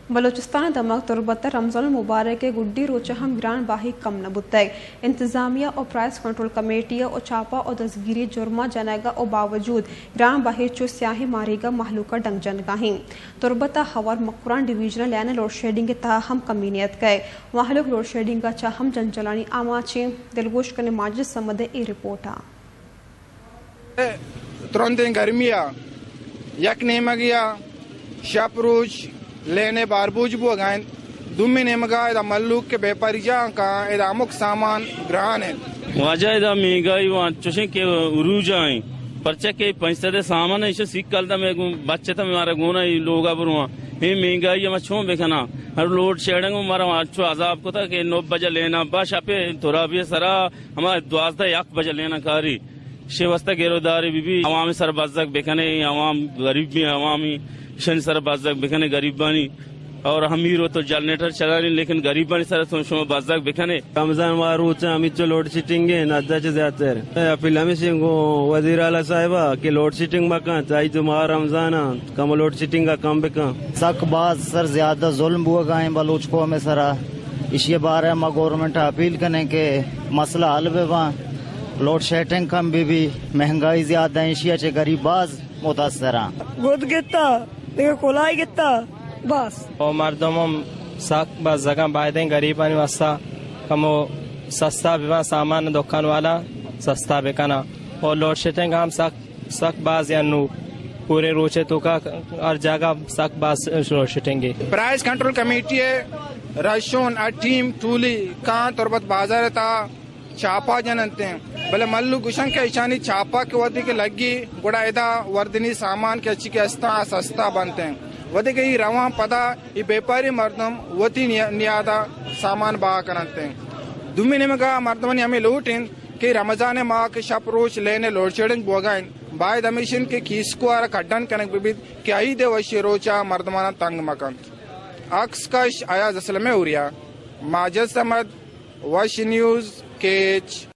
बलोचिस्तान दमक तुरबत रमजान मुबारक के गुड्डी रोचा हम ग्रान बाही कम न बुतै इंतजामिया और प्राइस कंट्रोल कमेटिया और चापा और दसगिरी जुर्मा जनेगा और बावजूद ग्रान बाही चो स्याही मारेगा महलूका डंग जनगाही तुरबत हवर मकुरान डिवीजनल लैन लोड शेडिंग के तह हम कमीनियत गए महलूक लोड शेडिंग का चाहम जनचलानी आमाची दिलगोश करने माजिद समदे ए रिपोर्टा तुरंत गर्मिया यक नेमगिया शपरूज लेने बारबूज बो गायन दुम्मी नेमगा इदा मल्लूक के बेपरिजा का इदा अमुक सामान ग्रहण है वजह इदा महंगाई वहाँ चुशे के उरूज आई परचे के पैसे दे सामान इसे सीख कल दा मैं बच्चे था हमारा गुना ही लोगा बरुआ ये महंगाई हम छों बेखना हर लोड शेडिंग हमारा अच्छो अजाब को था कि 9 बजे लेना बाशा पे थोड़ा भी सरा हमारे 1 बजे लेना कारी शेवस्ता गेरोदारी भी अवामी सर बजक बेखने अवाम गरीब भी अवामी शन सर बजक बेखने गरीबानी और हमीर तो जनरेटर चला नहीं लेकिन गरीबानी सर तो बजक बेखने रमजान वारूच अमित लोड शेडिंग है नद्दा ज्यादातर अपील हमें सिंह वजीर आला साहिबा के लोड शेडिंग मका चाहे जो माह रमजान कम लोड शेडिंग का कम बेका सक बात सर ज्यादा जुल्म हुआ गाए बलूच को में सरा इसी बारे में गवर्नमेंट अपील करने के मसला हल बे वहाँ लोड शेडिंग कम भी महंगाई ज्यादा एशिया चे गरीब बाज मुतासर गुद गिता देखो कोलाई गिता बस और मर्दम सक बस जगह बायदें गरीबानी वस्ता कमो सस्ता बिवा सामान दुकान वाला सस्ता बेकना और लोड शेडिंग हम सक बाज या नू पूरे रोचे तो का हर जगह सक बाज load shedding price control committee रशोन टीम टूली का तुरबत बाजार था चापा जनते हैं भले मल्लू गुशन के ईशानी चापा के वधी के लगी गुड़ा इदा वर्दनी सामान के अच्छी के अस्ता सस्ता बनते हैं वधी के रवा पदा ये व्यापारी मर्दम वती नियादा सामान बा करते हैं दुमी ने मगा मर्दमनी हमें लूटिन कि रमजान माह के शप रोज लेने लोड शेडिंग बोगाइन बाय दमिशन के किसको आर खड्डन कनक बिबिद क्या ही दे वशी रोचा मर्दमाना तंग मकन अक्स कश आया जसलमे उरिया माजिद समद वश न्यूज केच